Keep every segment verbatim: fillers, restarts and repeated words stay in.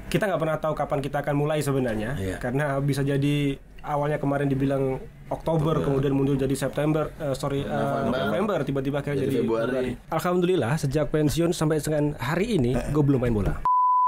kita nggak pernah tahu kapan kita akan mulai sebenarnya, yeah. karena bisa jadi awalnya kemarin dibilang Oktober, Oktober. kemudian mundur jadi September, uh, sorry uh, November, tiba-tiba akhirnya jadi, jadi Februari. Alhamdulillah sejak pensiun sampai dengan hari ini gue belum main bola.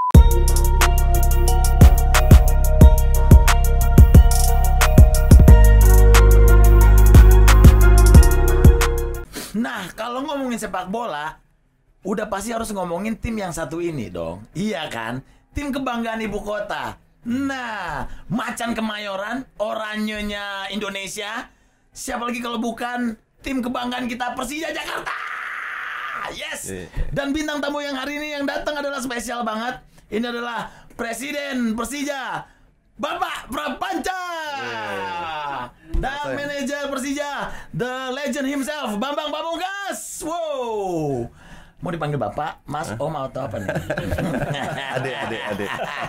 Nah, kalau ngomongin sepak bola, udah pasti harus ngomongin tim yang satu ini dong. Iya kan? Tim kebanggaan ibu kota. Nah, Macan Kemayoran, Oranyenya Indonesia. Siapa lagi kalau bukan tim kebanggaan kita, Persija Jakarta. Yes. Dan bintang tamu yang hari ini yang datang adalah spesial banget. Ini adalah Presiden Persija, Bapak Prapanca. Dan manajer Persija, the legend himself, Bambang Pamungkas. Wow. Mau dipanggil Bapak, Mas, Om atau apa nih? Adek, adek, adek.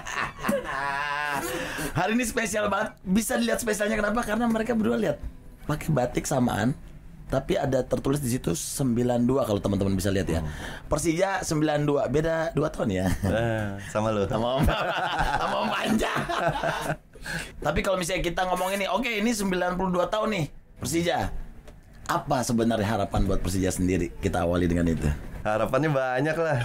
Hari ini spesial banget. Bisa dilihat spesialnya kenapa? Karena mereka berdua lihat pakai batik samaan, tapi ada tertulis di situ sembilan dua kalau teman-teman bisa lihat ya. Persija sembilan dua, beda dua tahun ya. Eh, sama lo. Sama Om, sama Om Panja. Tapi kalau misalnya kita ngomongin nih, oke okay, ini sembilan puluh dua tahun nih Persija. Apa sebenarnya harapan buat Persija sendiri? Kita awali dengan itu. Harapannya banyak lah.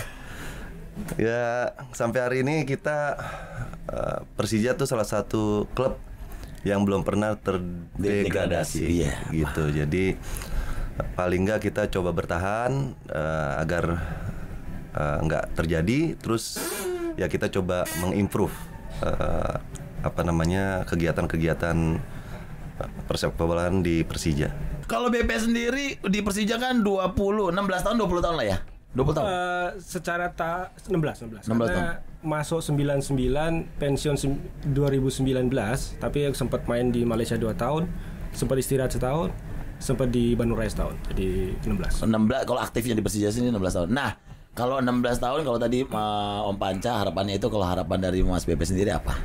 Ya sampai hari ini kita uh, Persija tuh salah satu klub yang belum pernah terdegradasi, iya, gitu. Jadi paling nggak kita coba bertahan uh, agar uh, nggak terjadi. Terus ya kita coba mengimprove uh, apa namanya kegiatan-kegiatan persepak bolaan di Persija. Kalau B P sendiri di Persija kan dua puluh, enam belas tahun, dua puluh tahun lah ya? dua puluh tahun? Uh, secara ta- enam belas, enam belas. enam belas Karena tahun. masuk sembilan puluh sembilan, pensiun dua ribu sembilan belas, tapi sempat main di Malaysia dua tahun, sempat istirahat setahun, sempat di Bandung Raya setahun, jadi enam belas. enam belas kalau aktifnya di Persija sini enam belas tahun. Nah, kalau enam belas tahun, kalau tadi uh, Om Panca harapannya itu, kalau harapan dari Mas B P sendiri apa?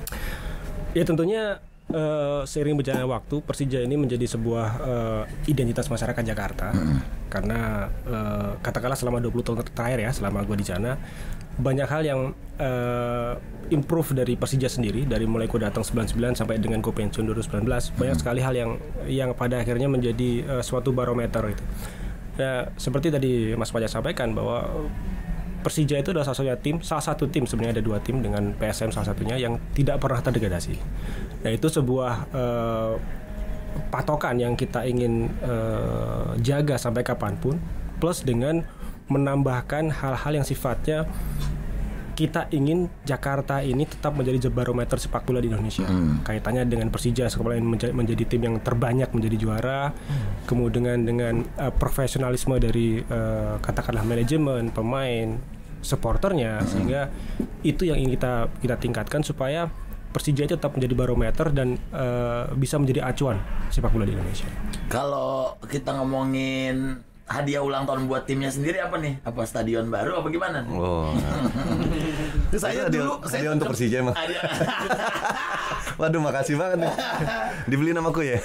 Ya tentunya Uh, seiring berjalannya waktu, Persija ini menjadi sebuah uh, identitas masyarakat Jakarta. Mm. Karena uh, katakanlah selama dua puluh tahun terakhir ya, selama gue di sana, banyak hal yang uh, improve dari Persija sendiri, dari mulai gue datang sembilan puluh sembilan sampai dengan gue pensiun dua ribu sembilan belas. Mm. Banyak sekali hal yang yang pada akhirnya menjadi uh, suatu barometer gitu. Ya, seperti tadi Mas Fajar sampaikan bahwa Persija itu adalah salah satu tim, salah satu tim sebenarnya ada dua tim dengan P S M salah satunya yang tidak pernah terdegradasi. Nah itu sebuah uh, patokan yang kita ingin uh, jaga sampai kapanpun, plus dengan menambahkan hal-hal yang sifatnya kita ingin Jakarta ini tetap menjadi barometer sepak bola di Indonesia. Hmm. Kaitannya dengan Persija sekarang menjadi, menjadi tim yang terbanyak menjadi juara, hmm. kemudian dengan uh, profesionalisme dari uh, katakanlah manajemen, pemain, supporternya, hmm. sehingga itu yang ingin kita kita tingkatkan supaya Persija itu tetap menjadi barometer dan uh, bisa menjadi acuan sepak bola di Indonesia. Kalau kita ngomongin hadiah ulang tahun buat timnya sendiri apa nih? Apa stadion baru apa gimana? Oh. saya hadiah, dulu hadiah saya untuk Persija mah. Waduh, makasih banget nih. Dibeli namaku ya.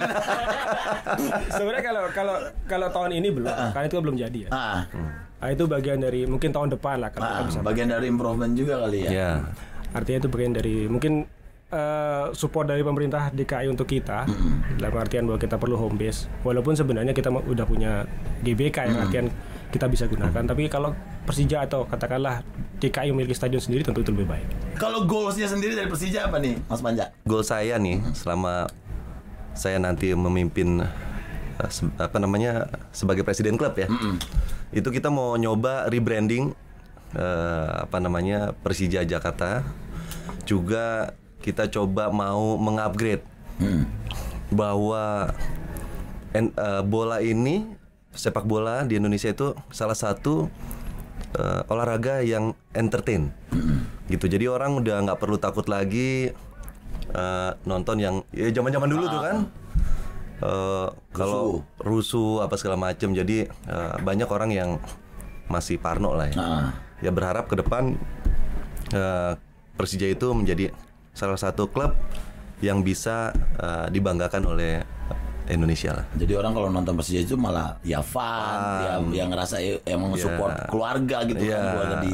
Sebenarnya kalau kalau kalau tahun ini belum, uh. karena itu belum jadi ya. Uh. Nah, itu bagian dari mungkin tahun depan lah kalau uh, kita bisa. Bagian dari improvement juga kali ya. Yeah. Artinya itu bagian dari mungkin uh, support dari pemerintah D K I untuk kita, mm-hmm. dalam artian bahwa kita perlu home base. Walaupun sebenarnya kita udah punya G B K yang mm-hmm. artian kita bisa gunakan, mm-hmm. tapi kalau Persija atau katakanlah D K I memiliki stadion sendiri tentu itu lebih baik. Kalau goalsnya sendiri dari Persija apa nih, Mas Panja? Goal saya nih selama saya nanti memimpin uh, se- apa namanya sebagai presiden klub ya, mm-hmm. itu kita mau nyoba rebranding uh, apa namanya Persija Jakarta. Juga kita coba mau mengupgrade hmm. bahwa en, uh, bola ini, sepak bola di Indonesia itu salah satu uh, olahraga yang entertain, hmm. gitu. Jadi orang udah nggak perlu takut lagi uh, nonton yang ya zaman-zaman dulu ah. tuh kan, uh, kalau rusuh apa segala macam. Jadi uh, banyak orang yang masih parno lah ya. Ah. Ya berharap ke depan uh, Persija itu menjadi salah satu klub yang bisa uh, dibanggakan oleh Indonesia lah. Jadi orang kalau nonton Persija itu malah ya fun, um, dia, dia ngerasa emang yeah. support keluarga gitu yeah. kan, keluarga di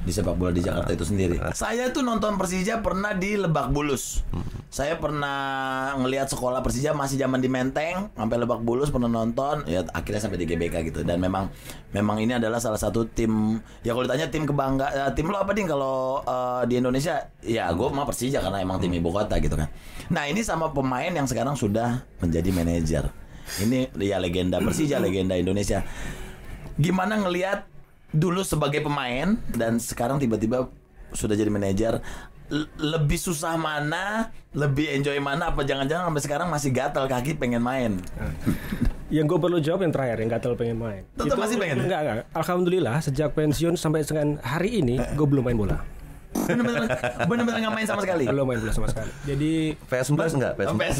di sepak bola di Jakarta itu sendiri. Saya tuh nonton Persija pernah di Lebak Bulus. Saya pernah ngelihat sekolah Persija masih zaman di Menteng sampai Lebak Bulus, pernah nonton, ya akhirnya sampai di G B K gitu. Dan memang memang ini adalah salah satu tim, ya kalau ditanya tim kebanggaan, tim lo apa nih kalau uh, di Indonesia? Ya gue mah Persija karena emang tim ibu kota gitu kan. Nah ini sama pemain yang sekarang sudah menjadi manajer. Ini ya legenda Persija, legenda Indonesia. Gimana ngelihat dulu sebagai pemain dan sekarang tiba-tiba sudah jadi manajer? Lebih susah mana, lebih enjoy mana, apa jangan-jangan sampai sekarang masih gatal kaki pengen main? Yang gue perlu jawab yang terakhir, yang gatal pengen main. Tetap masih pengen? Enggak, enggak. Alhamdulillah sejak pensiun sampai dengan hari ini gue belum main bola. Bener-bener bener-bener nggak main sama sekali? Belum main bola sama sekali. Jadi P S sebelas enggak? P S sebelas.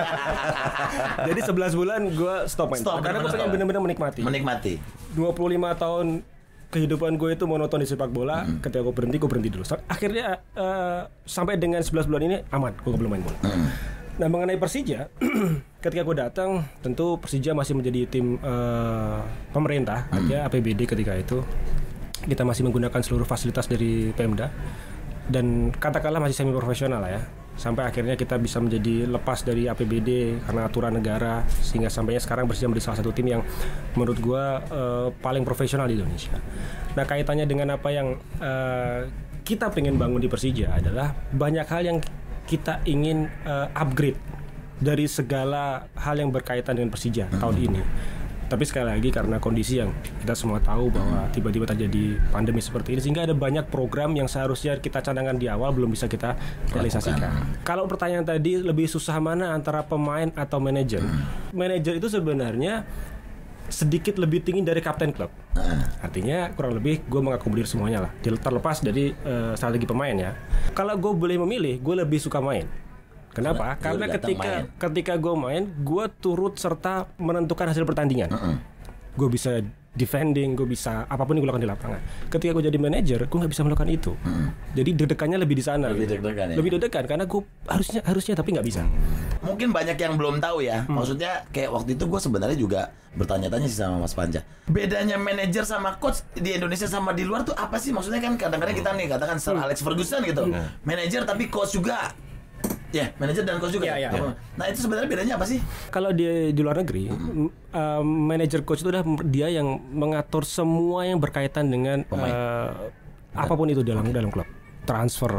Jadi sebelas bulan gue stop main Stop, bola. Karena gue pengen stop. bener-bener menikmati. Menikmati. dua puluh lima tahun kehidupan gue itu monoton di sepak bola. Mm. Ketika gue berhenti, gue berhenti dulu. Akhirnya uh, sampai dengan sebelas bulan ini aman, gue belum main bola. Mm. Nah mengenai Persija, ketika gue datang, tentu Persija masih menjadi tim uh, pemerintah, mm. aja A P B D ketika itu. Kita masih menggunakan seluruh fasilitas dari Pemda dan katakanlah masih semi profesional lah ya. Sampai akhirnya kita bisa menjadi lepas dari A P B D karena aturan negara, sehingga sampainya sekarang Persija menjadi salah satu tim yang menurut gua uh, paling profesional di Indonesia. Nah kaitannya dengan apa yang uh, kita pengen bangun di Persija adalah banyak hal yang kita ingin uh, upgrade dari segala hal yang berkaitan dengan Persija hmm. tahun ini. Tapi sekali lagi karena kondisi yang kita semua tahu bahwa tiba-tiba terjadi pandemi seperti ini, sehingga ada banyak program yang seharusnya kita cadangkan di awal belum bisa kita realisasikan. Kalau pertanyaan tadi lebih susah mana antara pemain atau manajer? Manajer itu sebenarnya sedikit lebih tinggi dari kapten klub. Artinya kurang lebih gue mengakomodir semuanya lah, terlepas dari uh, strategi pemain ya. Kalau gue boleh memilih, gue lebih suka main. Kenapa? Karena ketika main. ketika gue main, gue turut serta menentukan hasil pertandingan. Uh-uh. Gue bisa defending, gue bisa apapun yang gue lakukan di lapangan. Ketika gue jadi manajer, gue nggak bisa melakukan itu. Uh-uh. Jadi deg-degannya lebih di sana. Lebih deg-degan ya. Lebih deg-degan karena gue harusnya harusnya tapi nggak bisa. Mungkin banyak yang belum tahu ya. Hmm. Maksudnya kayak waktu itu gue sebenarnya juga bertanya-tanya sih sama Mas Panja. Bedanya manajer sama coach di Indonesia sama di luar tuh apa sih? Maksudnya kan kadang-kadang kita nih katakan Sir Alex Ferguson gitu, hmm. manajer tapi coach juga. Ya, manajer dan coach juga. Ya, ya, ya. Nah, itu sebenarnya bedanya apa sih? Kalau di di luar negeri, mm-hmm. uh, manajer coach itu adalah dia yang mengatur semua yang berkaitan dengan uh, apapun itu dalam okay. dalam klub. Transfer,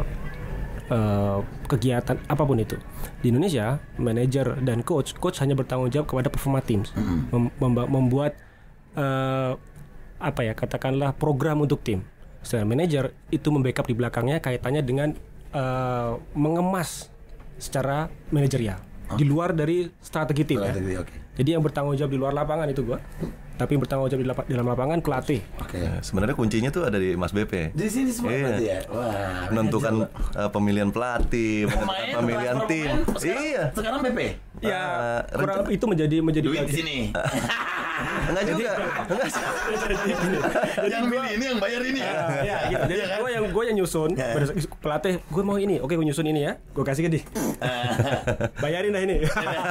uh, kegiatan apapun itu. Di Indonesia, manajer dan coach, coach hanya bertanggung jawab kepada performa tim, mm-hmm. Mem- mem- membuat uh, apa ya, katakanlah program untuk tim. Sedangkan manajer itu membackup di belakangnya kaitannya dengan uh, mengemas secara manajerial oh. di luar dari strategi tim ya. Okay. Jadi yang bertanggung jawab di luar lapangan itu gua, tapi yang bertanggung jawab di, lap- di dalam lapangan pelatih. Oke. Okay. Sebenarnya kuncinya tuh ada di Mas B P. Di sini semua iya. ya. Wah. Menentukan uh, pemilihan pelatih, pemain, pemilihan tim. Sekarang, iya. Sekarang B P. Ya, uh, kurang lebih itu menjadi menjadi duit di sini. Enggak juga. Enggak. Yang milih ini yang bayar ini ya. Ya, gitu. Jadi kan? gue yang gue yang nyusun pelatih, gue mau ini. Oke, gue nyusun ini ya. Gue kasih ke dia. Bayarin dah ini.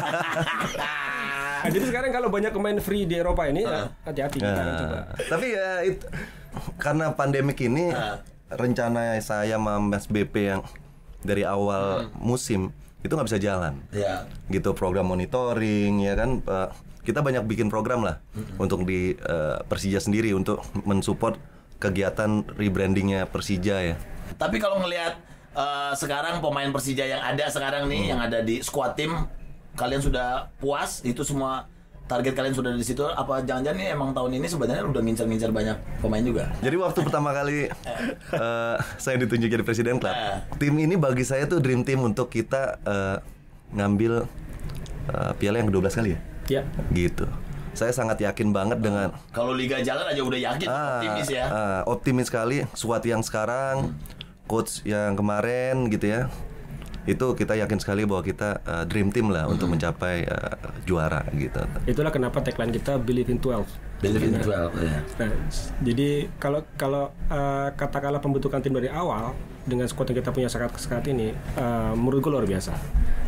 Nah, jadi sekarang kalau banyak pemain free di Eropa ini uh. hati-hati kita uh. coba. Tapi ya itu karena pandemik ini uh. rencana saya sama Mas B P yang dari awal hmm. musim itu nggak bisa jalan. Yeah. Gitu program monitoring ya kan. Uh, kita banyak bikin program lah mm-hmm. untuk di uh, Persija sendiri untuk mensupport kegiatan rebrandingnya Persija ya. Tapi kalau ngelihat uh, sekarang pemain Persija yang ada sekarang nih, hmm. yang ada di squad tim, kalian sudah puas? Itu semua target kalian sudah di situ? Apa jangan-jangan nih emang tahun ini sebenarnya udah ngincar-ngincar banyak pemain juga? Jadi waktu pertama kali uh, saya ditunjuk jadi presiden klub, tim ini bagi saya tuh dream team untuk kita uh, ngambil uh, piala yang kedua belas kali ya. Ya. Gitu. Saya sangat yakin banget dengan kalau liga jalan aja udah yakin, ah, optimis ya. Ah, optimis sekali. Squad yang sekarang, hmm. coach yang kemarin gitu ya. Itu kita yakin sekali bahwa kita uh, dream team lah hmm. untuk mencapai uh, juara gitu. Itulah kenapa tagline kita Believe in twelve. Believe in twelve ya. Nah, jadi kalau kalau uh, katakanlah pembentukan tim dari awal dengan squad yang kita punya saat saat ini, uh, menurut gue luar biasa.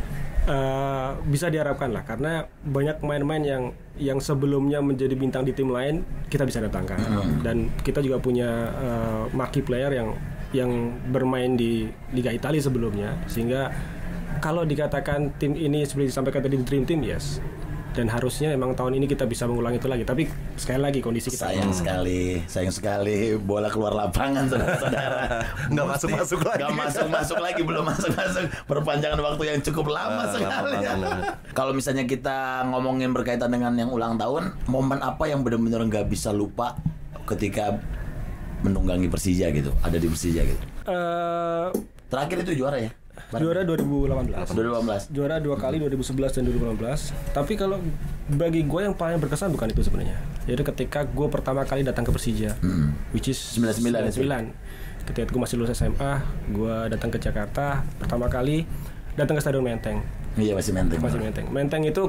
uh, bisa diharapkan lah, karena banyak pemain-pemain yang yang sebelumnya menjadi bintang di tim lain kita bisa datangkan, hmm. dan kita juga punya uh, marquee player yang yang bermain di Liga Italia sebelumnya, sehingga kalau dikatakan tim ini seperti disampaikan tadi dream team, yes. Dan harusnya memang tahun ini kita bisa mengulangi itu lagi. Tapi sekali lagi kondisi kita sayang hmm. sekali, sayang sekali bola keluar lapangan saudara-saudara. Nggak masuk-masuk lagi. Nggak masuk-masuk lagi, belum masuk-masuk. Perpanjangan waktu yang cukup lama uh, sekali. Kalau misalnya kita ngomongin berkaitan dengan yang ulang tahun, momen apa yang benar-benar nggak bisa lupa ketika menunggangi Persija gitu, ada di Persija gitu? Uh, Terakhir itu juara ya? Juara dua ribu delapan belas. dua ribu delapan belas. Juara dua kali dua ribu sebelas dan dua ribu delapan belas. Tapi kalau bagi gue yang paling berkesan bukan itu sebenarnya. Yaitu ketika gue pertama kali datang ke Persija, hmm. which is sembilan puluh sembilan. sembilan puluh sembilan. Ketika gue masih lulus S M A, gue datang ke Jakarta pertama kali, datang ke Stadion Menteng. Iya, masih Menteng. Masih Menteng. Menteng itu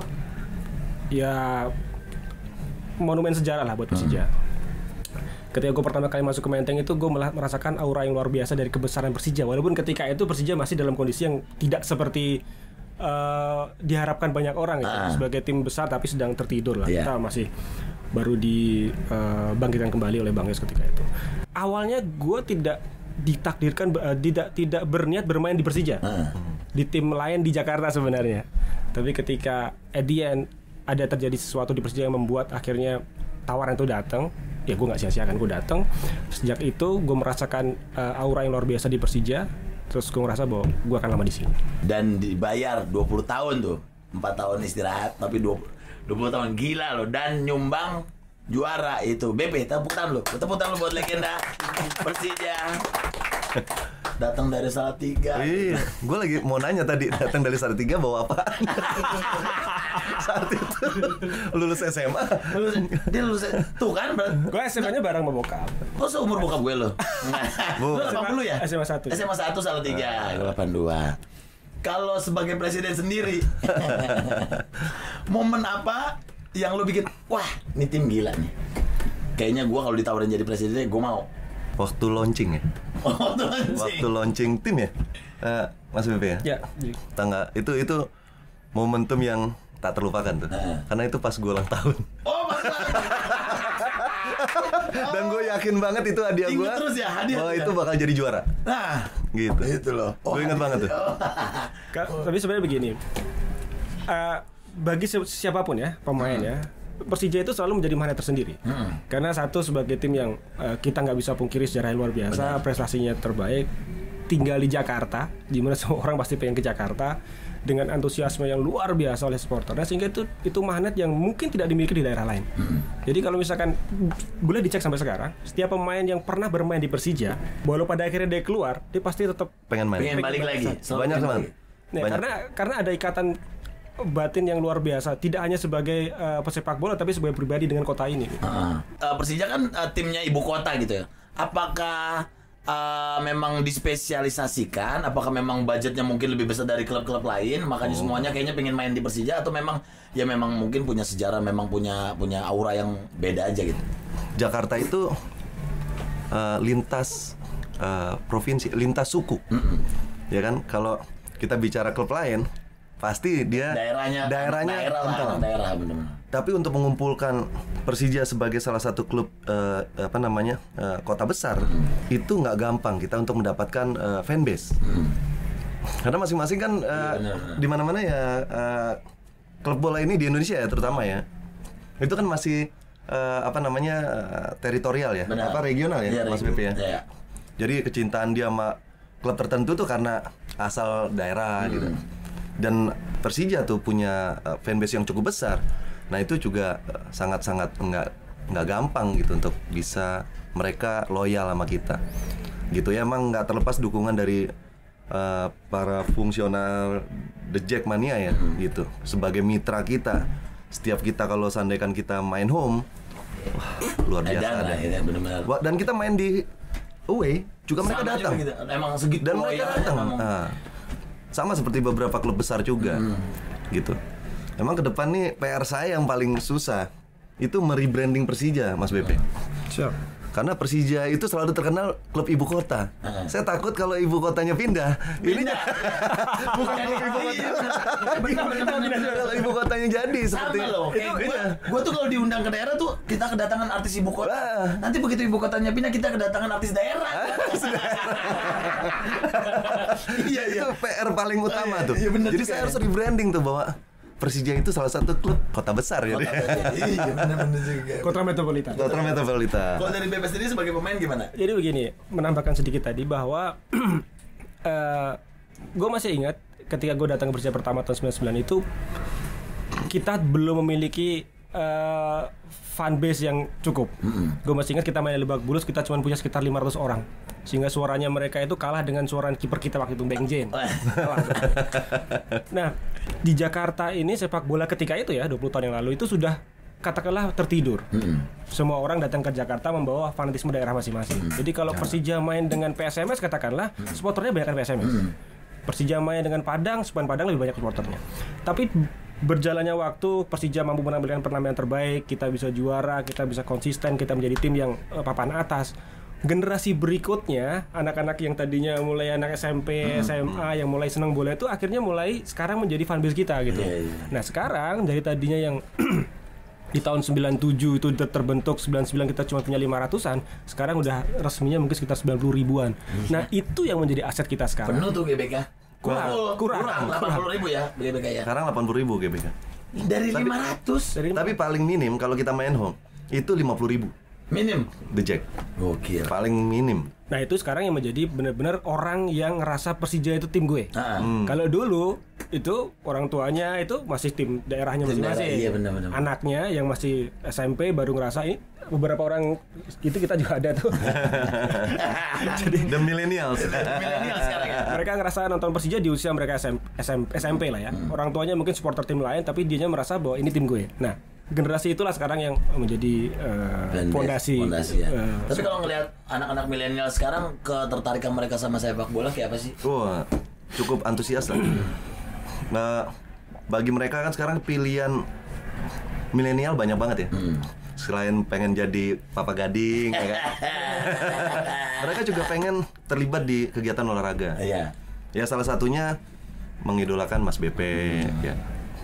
ya monumen sejarah lah buat Persija. Hmm. Ketika gue pertama kali masuk ke Menteng itu gue malah merasakan aura yang luar biasa dari kebesaran Persija. Walaupun ketika itu Persija masih dalam kondisi yang tidak seperti uh, diharapkan banyak orang gitu. Ah. Sebagai tim besar tapi sedang tertidur lah. Yeah. Kita masih baru dibangkitkan uh, kembali oleh Bang Yos ketika itu. Awalnya gue tidak ditakdirkan uh, tidak tidak berniat bermain di Persija. Ah. Di tim lain di Jakarta sebenarnya. Tapi ketika at the end ada terjadi sesuatu di Persija yang membuat akhirnya tawaran itu datang, ya gue nggak sia-siakan, gue datang. Sejak itu gue merasakan uh, aura yang luar biasa di Persija. Terus gue ngerasa bahwa gue akan lama di sini. Dan dibayar dua puluh tahun tuh, empat tahun istirahat, tapi dua puluh tahun, gila loh. Dan nyumbang juara itu. B P, tepuk tangan lo, tepuk tangan lo buat legenda Persija. Datang dari Salatiga. Iya, gue lagi mau nanya tadi, datang dari Salatiga bawa apa? Saat itu lulus S M A. Lulus, dia lulus tuh kan? Gue S M A-nya bareng sama bokap. Oh, seumur bokap gue lo. Lu delapan puluh ya? S M A satu. S M A satu Salatiga, delapan puluh dua. Kalau sebagai presiden sendiri, momen apa yang lo bikin, wah, ini tim gila nih. Kayaknya gue kalau ditawarin jadi presiden, gue mau. Waktu launching ya? Waktu launching. Waktu launching tim ya? Uh, Mas B P ya? Ya. Tangga, itu itu momentum yang tak terlupakan tuh. Uh. Karena itu pas gue ulang tahun. Oh, pas Dan gue yakin banget itu hadiah gue. Ingat terus ya hadiah. Oh, itu bakal jadi juara. Nah, gitu. Itu loh. Oh, gue ingat banget tuh. Tapi sebenarnya begini. Uh, bagi siapapun ya, pemain hmm. ya, Persija itu selalu menjadi magnet tersendiri. Hmm. Karena satu, sebagai tim yang uh, kita nggak bisa pungkiri sejarah luar biasa, benar. Prestasinya terbaik, tinggal di Jakarta, di mana semua orang pasti pengen ke Jakarta dengan antusiasme yang luar biasa oleh supporter. Nah, sehingga itu itu magnet yang mungkin tidak dimiliki di daerah lain. Hmm. Jadi kalau misalkan boleh dicek sampai sekarang, setiap pemain yang pernah bermain di Persija, walau pada akhirnya dia keluar, dia pasti tetap pengen main, pengen balik lagi. Banyak teman. Nah, karena karena ada ikatan batin yang luar biasa, tidak hanya sebagai uh, pesepak bola tapi sebagai pribadi dengan kota ini. Uh, uh, Persija kan uh, timnya ibu kota gitu ya. Apakah uh, memang dispesialisasikan? Apakah memang budgetnya mungkin lebih besar dari klub-klub lain? Makanya oh. semuanya kayaknya pengen main di Persija, atau memang ya memang mungkin punya sejarah, memang punya punya aura yang beda aja gitu. Jakarta itu uh, lintas uh, provinsi, lintas suku, mm-mm. ya kan? Kalau kita bicara klub lain, pasti dia daerahnya daerahnya daerah lah, daerah benar. Tapi untuk mengumpulkan Persija sebagai salah satu klub uh, apa namanya uh, kota besar, hmm. itu nggak gampang kita untuk mendapatkan uh, fanbase. Hmm. Karena masing-masing kan uh, ya, di mana-mana ya uh, klub bola ini di Indonesia ya terutama ya, itu kan masih uh, apa namanya uh, teritorial ya, benar. Apa regional ya, ya Mas B P ya. ya. Jadi kecintaan dia sama klub tertentu tuh karena asal daerah hmm. gitu. Dan Persija tuh punya uh, fanbase yang cukup besar. Nah itu juga uh, sangat-sangat nggak nggak gampang gitu untuk bisa mereka loyal sama kita. Gitu ya, emang nggak terlepas dukungan dari uh, para fungsional The Jackmania ya, hmm. gitu. Sebagai mitra kita, setiap kita kalau seandainya kita main home, wah, luar biasa ada. Ya, benar-benar. Dan kita main di away juga mereka sama datang. Gitu. Emang segitu dan mereka datang. Nah, sama seperti beberapa klub besar juga, hmm. gitu. Emang ke depan nih P R saya yang paling susah itu merebranding Persija, Mas B P. Siap. Karena Persija itu selalu terkenal klub ibu kota. Uh-huh. Saya takut kalau ibu kotanya pindah, ini bukan klub ibu kota. Kalau ibu kotanya jadi seperti loh. Itu gue tuh kalau diundang ke daerah tuh kita kedatangan artis ibu kota. Uh. Nanti begitu ibu kotanya pindah kita kedatangan artis daerah. Iya iya. Itu P R paling utama tuh. Iya, jadi saya harus rebranding tuh bahwa Persija itu salah satu klub kota besar ya. Iya benar-benar juga. Kota metropolitan. Kota metropolitan. Kalau dari B P sendiri sebagai pemain gimana? Jadi begini, menambahkan sedikit tadi bahwa uh, gue masih ingat ketika gue datang ke Persija pertama tahun sembilan puluh sembilan itu kita belum memiliki uh, fanbase yang cukup. Mm-hmm. Gue masih ingat kita main di Lebak Bulus kita cuma punya sekitar lima ratus orang. Sehingga suaranya mereka itu kalah dengan suara kiper kita waktu itu Beng Jen. Nah, di Jakarta ini sepak bola ketika itu ya dua puluh tahun yang lalu itu sudah katakanlah tertidur. Mm-hmm. Semua orang datang ke Jakarta membawa fanatisme daerah masing-masing. Mm-hmm. Jadi kalau Persija main dengan P S M S katakanlah mm-hmm. supporternya banyak kan P S M S. Mm-hmm. Persija main dengan Padang, Sepan Padang lebih banyak supporternya. Tapi berjalannya waktu Persija mampu menampilkan penampilan terbaik, kita bisa juara, kita bisa konsisten, kita menjadi tim yang uh, papan atas. Generasi berikutnya, anak-anak yang tadinya mulai anak S M P, hmm, S M A yang mulai senang bola itu akhirnya mulai sekarang menjadi fanbase kita gitu. Yeah, yeah. Nah sekarang dari tadinya yang di tahun sembilan puluh tujuh itu terbentuk, sembilan puluh sembilan kita cuma punya lima ratusan, sekarang udah resminya mungkin sekitar sembilan puluh ribuan. Nah itu yang menjadi aset kita sekarang. Penuh tuh G B K? Kurang, kurang, kurang, delapan puluh ribu ya G B K ya? Sekarang delapan puluh ribu G B K. Dari tapi, lima ratus? Dari tapi paling minim kalau kita main home itu lima puluh ribu. Minim? The Jack. Gokil. Paling minim. Nah itu sekarang yang menjadi benar-benar orang yang ngerasa Persija itu tim gue. Hmm. Kalau dulu itu orang tuanya itu masih tim daerahnya masing-masing. Iya, benar-benar. Anaknya yang masih S M P baru ngerasain. Beberapa orang itu kita juga ada tuh. Jadi the millennials. Millennials sekarang ya. Mereka ngerasa nonton Persija di usia mereka S M P lah ya. Hmm. Orang tuanya mungkin supporter tim lain tapi dianya merasa bahwa ini tim gue. Nah generasi itulah sekarang yang menjadi uh, fondasi. fondasi ya. uh, Tapi kalau ngelihat anak-anak milenial sekarang, ketertarikan mereka sama sepak bola kayak apa sih? Wah, cukup antusias lah. Nah, bagi mereka kan sekarang pilihan milenial banyak banget ya. Hmm. Selain pengen jadi papa gading, ya kan? Mereka juga pengen terlibat di kegiatan olahraga. Iya. Ya salah satunya mengidolakan Mas B P. Hmm. Ya.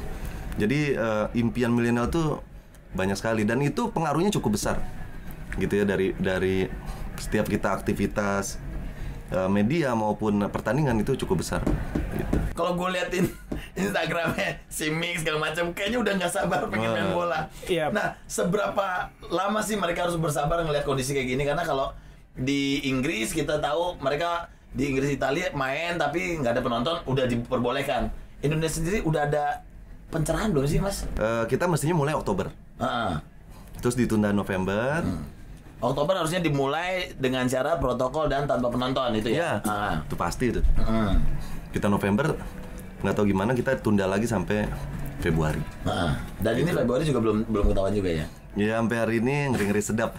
Jadi uh, impian milenial tuh banyak sekali dan itu pengaruhnya cukup besar, gitu ya dari dari setiap kita aktivitas uh, media maupun pertandingan itu cukup besar. Gitu. Kalau gue liatin Instagramnya si Mix segala macam, kayaknya udah nggak sabar pengen main bola. Iya. Nah, seberapa lama sih mereka harus bersabar ngelihat kondisi kayak gini? Karena kalau di Inggris kita tahu mereka di Inggris Italia main tapi nggak ada penonton udah diperbolehkan. Indonesia sendiri udah ada pencerahan belum sih Mas? Uh, kita mestinya mulai Oktober. Uh-uh. Terus ditunda November. Hmm. Oktober harusnya dimulai dengan cara protokol dan tanpa penonton itu ya? Iya, uh-huh. Itu pasti itu. Uh-huh. Kita November nggak tahu gimana kita tunda lagi sampai Februari. Uh-huh. Dan gitu. Ini Februari juga belum belum ketahuan juga ya? Ya sampai hari ini ngeri-ngeri sedap.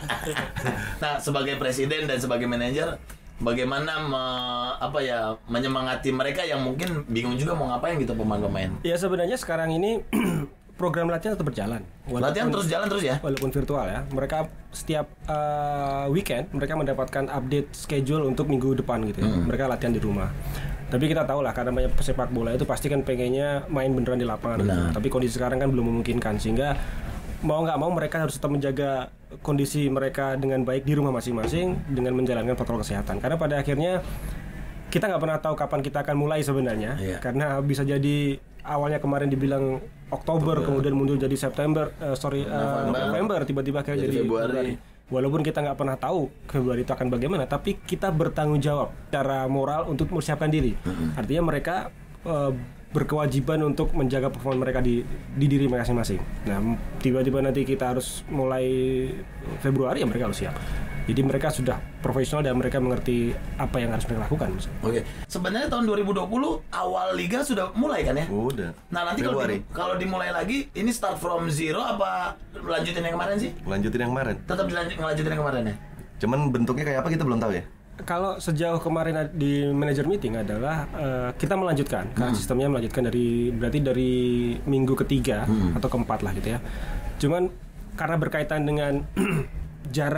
Nah sebagai presiden dan sebagai manajer, bagaimana me, apa ya menyemangati mereka yang mungkin bingung juga mau ngapain gitu pemain-pemain? Ya sebenarnya sekarang ini program latihan tetap berjalan. Walaupun, latihan terus jalan terus ya? Walaupun virtual ya. Mereka setiap uh, weekend mereka mendapatkan update schedule untuk minggu depan gitu ya. Hmm. Mereka latihan di rumah. Tapi kita tahu lah karena banyak pesepak bola itu pasti kan pengennya main beneran di lapangan. Gitu. Tapi kondisi sekarang kan belum memungkinkan sehingga mau nggak mau mereka harus tetap menjaga kondisi mereka dengan baik di rumah masing-masing dengan menjalankan protokol kesehatan. Karena pada akhirnya kita nggak pernah tahu kapan kita akan mulai sebenarnya. Yeah. Karena bisa jadi awalnya kemarin dibilang Oktober, Oktober. kemudian muncul jadi September, uh, sorry uh, November, tiba-tiba akhirnya jadi, jadi Februari. Februari. Walaupun kita nggak pernah tahu Februari itu akan bagaimana, tapi kita bertanggung jawab secara moral untuk mempersiapkan diri. Mm-hmm. Artinya mereka uh, berkewajiban untuk menjaga performa mereka di, di diri masing-masing. Nah, tiba-tiba nanti kita harus mulai Februari ya mereka harus siap. Jadi mereka sudah profesional dan mereka mengerti apa yang harus mereka lakukan. Oke. Sebenarnya tahun dua ribu dua puluh awal liga sudah mulai kan ya? Udah. Nah, nanti kalau di, kalau dimulai lagi ini start from zero apa lanjutin yang kemarin sih? Lanjutin yang kemarin. Tetap dilanjut ngelanjutin yang kemarin ya? Cuman bentuknya kayak apa kita belum tahu ya. Kalau sejauh kemarin di manager meeting adalah uh, kita melanjutkan hmm. karena sistemnya melanjutkan dari berarti dari minggu ketiga hmm. atau keempat lah gitu ya. Cuman karena berkaitan dengan jarak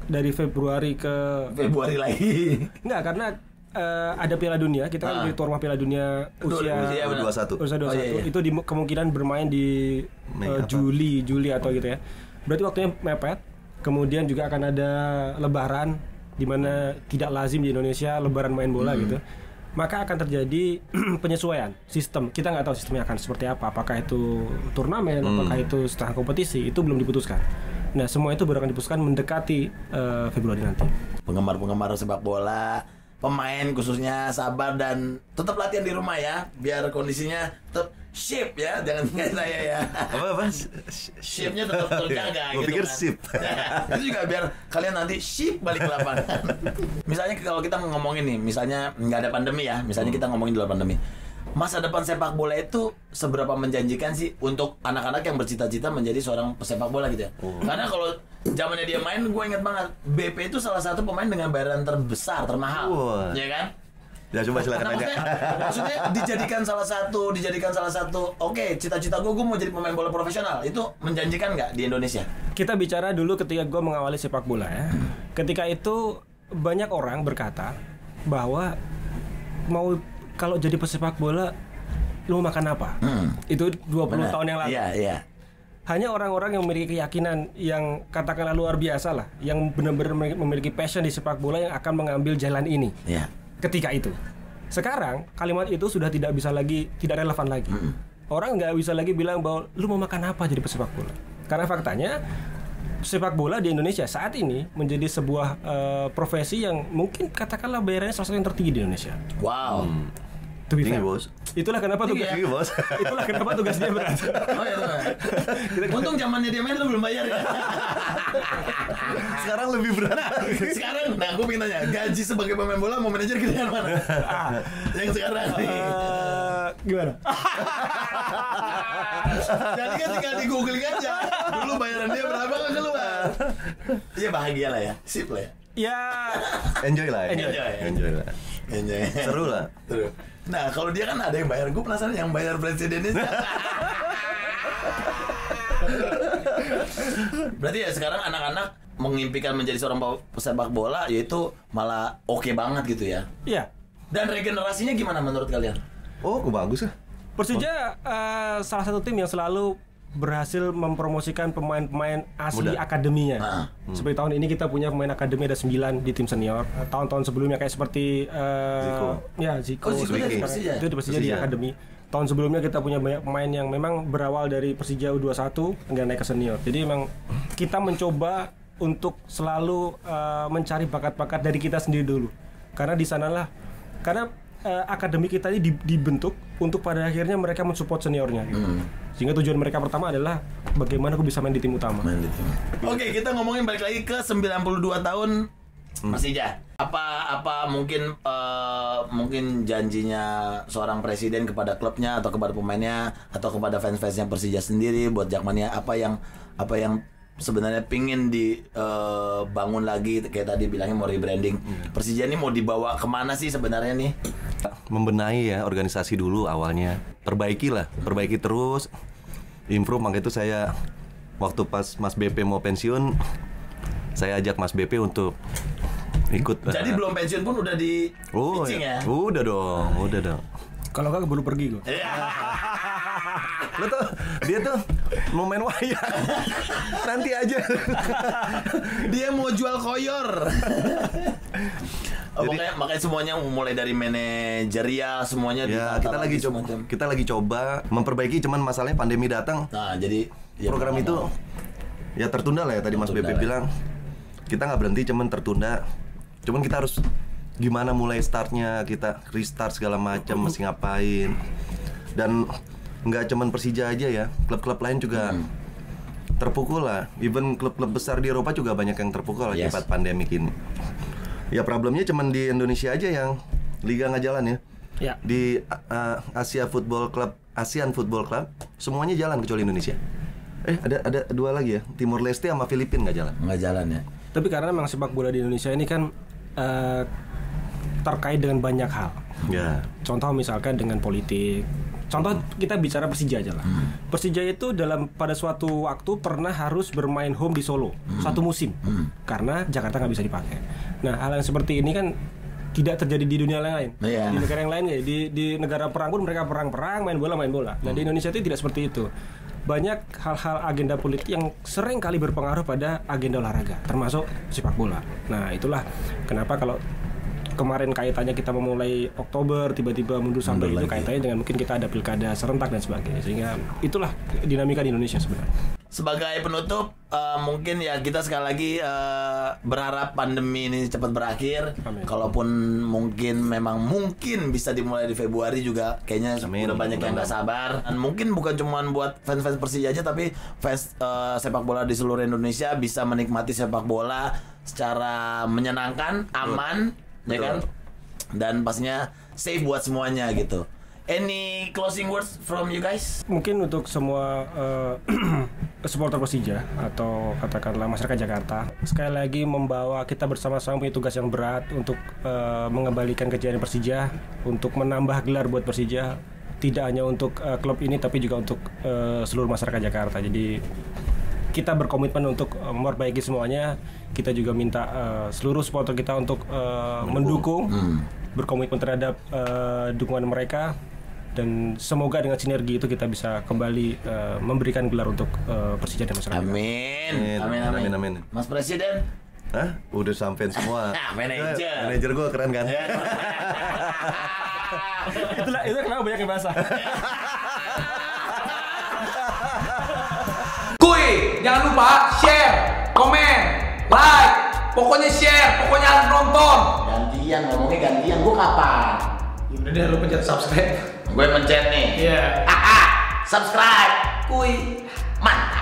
dari Februari ke Februari lagi. Enggak, karena uh, ada Piala Dunia, kita kan Ah. di tuan rumah Piala Dunia usia Iya, benar. dua puluh satu. usia dua puluh satu. Oh, iya, iya. Itu di, kemungkinan bermain di Mei uh, apa? Juli, Juli atau gitu ya. Berarti waktunya mepet. Kemudian juga akan ada Lebaran, di mana tidak lazim di Indonesia Lebaran main bola Hmm. gitu. Maka akan terjadi penyesuaian sistem. Kita nggak tahu sistemnya akan seperti apa. Apakah itu turnamen, Hmm. apakah itu setengah kompetisi, itu belum diputuskan. Nah, semua itu baru akan diputuskan mendekati uh, Februari nanti. Penggemar-penggemar sepak bola, pemain khususnya sabar dan tetap latihan di rumah ya, biar kondisinya tetap shape ya, jangan kayak saya ya. Apa apa? Shape-nya tetap terjaga Gua gitu pikir kan. sip. Ya, itu juga biar kalian nanti shape balik ke lapangan. Misalnya kalau kita ngomongin nih, misalnya nggak ada pandemi ya, misalnya kita ngomongin di luar pandemi. Masa depan sepak bola itu seberapa menjanjikan sih untuk anak-anak yang bercita-cita menjadi seorang pesepak bola gitu ya? Oh. Karena kalau zamannya dia main, gue inget banget B P itu salah satu pemain dengan bayaran terbesar, termahal, Wah. ya kan? Ya coba silakan Nah, aja. maksudnya, maksudnya dijadikan salah satu, dijadikan salah satu. Oke, cita-cita gue, gue mau jadi pemain bola profesional. Itu menjanjikan nggak di Indonesia? Kita bicara dulu ketika gue mengawali sepak bola ya. Ketika itu banyak orang berkata bahwa mau kalau jadi pesepak bola lu mau makan apa? Hmm. Itu dua puluh Benar. tahun yang lalu. Iya, iya. Hanya orang-orang yang memiliki keyakinan yang katakanlah luar biasa lah, yang benar-benar memiliki passion di sepak bola yang akan mengambil jalan ini. Iya. Ketika itu. Sekarang kalimat itu sudah tidak bisa lagi, tidak relevan lagi. Orang nggak bisa lagi bilang bahwa lu mau makan apa jadi pesepak bola. Karena faktanya sepak bola di Indonesia saat ini menjadi sebuah eh, profesi yang mungkin katakanlah bayarannya salah satu yang tertinggi di Indonesia. Wow. To be Tinggi, fair. Bos. Itulah kenapa tugas Tinggi, Bos. Itulah kenapa tugas dia berat. Oh iya, iya. Untung zamannya dia main lu belum bayar ya. Sekarang lebih berat. Sekarang, nah gue pengen tanya, gaji sebagai pemain bola mau manajer gedean mana? Ah, yang sekarang nih. Eh, gimana? Jadi kan tinggal di googling aja. Dulu bayaran dia berapa nggak keluar. Iya bahagia lah ya, sip lah ya. Ya, Enjoy lah. Enjoy. Enjoy lah. Enjoy. Seru lah. Seru. Nah kalau dia kan ada yang bayar, gue penasaran yang bayar presidennya siapa? Berarti ya sekarang anak-anak mengimpikan menjadi seorang pesepak bola, yaitu malah oke banget gitu ya. iya. Dan regenerasinya gimana menurut kalian? Oh, kok bagus ya? Persija eh, salah satu tim yang selalu berhasil mempromosikan pemain-pemain asli Muda. akademinya. Ah. Seperti tahun ini kita punya pemain akademi ada sembilan di tim senior. Tahun-tahun sebelumnya kayak seperti eh, Ziko. ya Ziko, Oh, Ziko dari sekarang- Persija? itu di Persija di Persija. akademi. Tahun sebelumnya kita punya banyak pemain yang memang berawal dari Persija U dua puluh satu hingga naik ke senior. Jadi memang kita mencoba untuk selalu eh, mencari bakat-bakat dari kita sendiri dulu. Karena di sanalah karena eh, akademi kita ini di- dibentuk untuk pada akhirnya mereka mensupport seniornya gitu. Sehingga tujuan mereka pertama adalah bagaimana aku bisa main di tim utama. Main di tim. Oke, kita ngomongin balik lagi ke sembilan puluh dua tahun Persija. Apa apa mungkin eh, mungkin janjinya seorang presiden kepada klubnya atau kepada pemainnya atau kepada fans-fansnya Persija sendiri buat Jakmania, apa yang apa yang sebenarnya pingin dibangun lagi kayak tadi bilangnya mau rebranding. Persija ini mau dibawa kemana sih sebenarnya nih? Membenahi ya organisasi dulu awalnya. Perbaiki lah, perbaiki terus. Improve, makanya itu saya waktu pas Mas B P mau pensiun, saya ajak Mas B P untuk ikut. Jadi uh, belum pensiun pun udah di Oh, pitching ya? udah dong, udah dong. Kalau kagak baru pergi gue. Iya. Lo tuh, dia tuh mau main wayang. Nanti aja. Dia mau jual koyor. Oh, Jadi- makanya, makanya semuanya mulai dari manajerial semuanya Ya, ditata kita lagi coba, semacam. kita lagi coba memperbaiki, cuman masalahnya pandemi datang. Nah, jadi ya Program mau itu nggak mau. ya tertunda lah ya, tadi Mas B Tertunda P lah. bilang. Kita nggak berhenti, cuman tertunda. Cuman kita harus gimana mulai startnya, kita restart segala macam, mesti ngapain. Dan nggak cuman Persija aja ya, klub-klub lain juga Hmm. terpukul lah. Even klub-klub besar di Eropa juga banyak yang terpukul Yes. akibat pandemik ini. Ya problemnya cuman di Indonesia aja yang liga nggak jalan ya. Ya. Di uh, Asia Football Club, ASEAN Football Club, semuanya jalan kecuali Indonesia. Eh ada ada dua lagi ya, Timor Leste sama Filipina nggak jalan. nggak jalan ya. Tapi karena memang sepak bola di Indonesia ini kan eh, terkait dengan banyak hal. Ya. Contoh misalkan dengan politik, Contoh kita bicara Persija aja lah. Hmm. Persija itu dalam pada suatu waktu pernah harus bermain home di Solo hmm. satu musim hmm. karena Jakarta nggak bisa dipakai. Nah hal yang seperti ini kan tidak terjadi di dunia lain. Yeah. Di negara yang lain ya, di di negara perang pun mereka perang-perang, main bola main bola. Nah hmm. di Indonesia itu tidak seperti itu. Banyak hal-hal agenda politik yang sering kali berpengaruh pada agenda olahraga, termasuk sepak bola. Nah itulah kenapa kalau kemarin kaitannya kita memulai Oktober, tiba-tiba mundur sampai mundur itu lagi. Kaitannya dengan mungkin kita ada pilkada serentak dan sebagainya. Sehingga itulah dinamika di Indonesia sebenarnya. Sebagai penutup, uh, mungkin ya kita sekali lagi uh, berharap pandemi ini cepat berakhir. Amin. Kalaupun mungkin memang mungkin bisa dimulai di Februari juga, kayaknya Amin. Udah banyak yang nggak sabar. Dan mungkin bukan cuma buat fans-fans Persija aja, tapi fans uh, sepak bola di seluruh Indonesia bisa menikmati sepak bola secara menyenangkan, aman, Betul. ya kan? Dan pastinya safe buat semuanya gitu. Any closing words from you guys? Mungkin untuk semua uh, supporter Persija atau katakanlah masyarakat Jakarta, sekali lagi membawa kita bersama-sama punya tugas yang berat untuk uh, mengembalikan kejayaan Persija, untuk menambah gelar buat Persija, tidak hanya untuk uh, klub ini tapi juga untuk uh, seluruh masyarakat Jakarta. Jadi kita berkomitmen untuk uh, memperbaiki semuanya. Kita juga minta uh, seluruh supporter kita untuk uh, mendukung, hmm. berkomitmen terhadap uh, dukungan mereka. Dan semoga dengan sinergi itu kita bisa kembali uh, memberikan gelar untuk uh, Persija dan masyarakat. Amin. Amin. Amin, amin. Amin, amin. Mas Presiden? Hah? Udah sampein semua. Manajer. Manajer gue keren kan? Itulah itu kenapa banyak yang basah. Kuy, jangan lupa share, komen, like, pokoknya share, pokoknya harus nonton. Gantian ngomongnya gantian, gua kapan? Udah deh lu pencet subscribe. Gue pencet nih. Iya. Yeah. Subscribe. Kuy. Mantap.